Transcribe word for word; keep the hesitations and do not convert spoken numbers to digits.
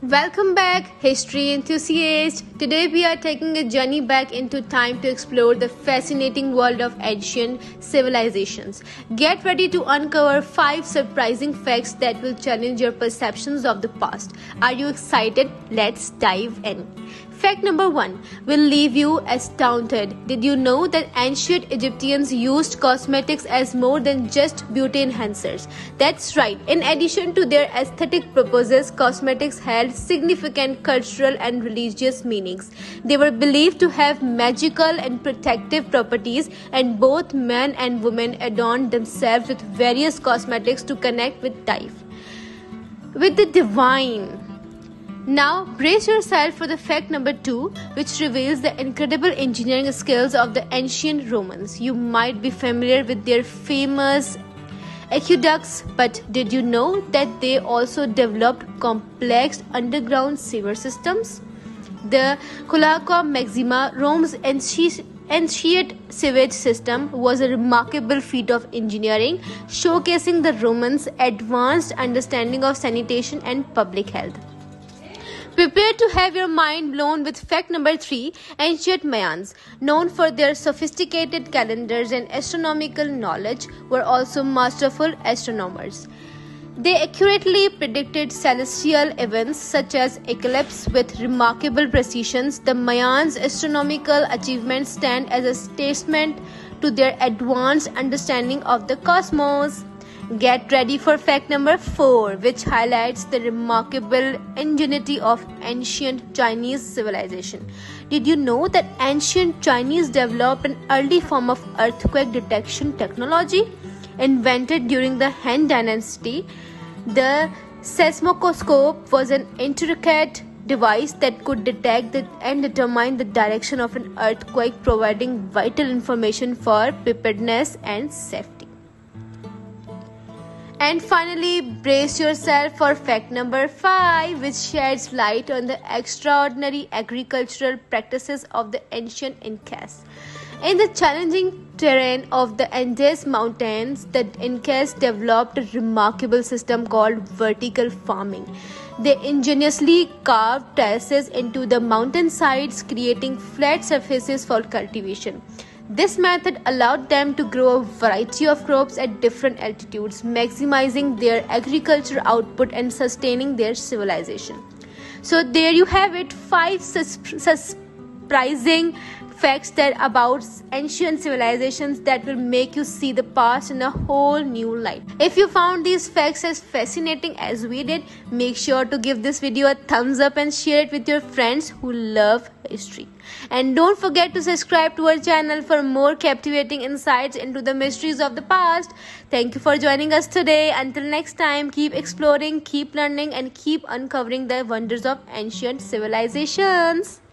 Welcome back, history enthusiasts. Today we are taking a journey back into time to explore the fascinating world of ancient civilizations. Get ready to uncover five surprising facts that will challenge your perceptions of the past. Are you excited? Let's dive in. Fact number one will leave you astounded. Did you know that ancient Egyptians used cosmetics as more than just beauty enhancers? That's right. In addition to their aesthetic purposes, cosmetics held significant cultural and religious meanings. They were believed to have magical and protective properties, and both men and women adorned themselves with various cosmetics to connect with dive, with the divine. Now, brace yourself for the fact number two, which reveals the incredible engineering skills of the ancient Romans. You might be familiar with their famous aqueducts, but did you know that they also developed complex underground sewer systems? The Cloaca Maxima, Rome's ancient sewage system, was a remarkable feat of engineering, showcasing the Romans' advanced understanding of sanitation and public health. Prepare to have your mind blown with fact number three. Ancient Mayans, known for their sophisticated calendars and astronomical knowledge, were also masterful astronomers. They accurately predicted celestial events such as eclipses with remarkable precision. The Mayans' astronomical achievements stand as a testament to their advanced understanding of the cosmos. Get ready for fact number four, which highlights the remarkable ingenuity of ancient Chinese civilization. Did you know that ancient Chinese developed an early form of earthquake detection technology? Invented during the Han Dynasty, the seismoscope was an intricate device that could detect the, and determine the direction of an earthquake, providing vital information for preparedness and safety. And finally, brace yourself for fact number five, which sheds light on the extraordinary agricultural practices of the ancient Incas. In the challenging terrain of the Andes Mountains, the Incas developed a remarkable system called vertical farming. They ingeniously carved terraces into the mountainsides, creating flat surfaces for cultivation. This method allowed them to grow a variety of crops at different altitudes, maximizing their agricultural output and sustaining their civilization. So there you have it, five sus- surprising facts that about ancient civilizations that will make you see the past in a whole new light. If you found these facts as fascinating as we did, make sure to give this video a thumbs up and share it with your friends who love history. And don't forget to subscribe to our channel for more captivating insights into the mysteries of the past. Thank you for joining us today. Until next time, keep exploring, keep learning, and keep uncovering the wonders of ancient civilizations.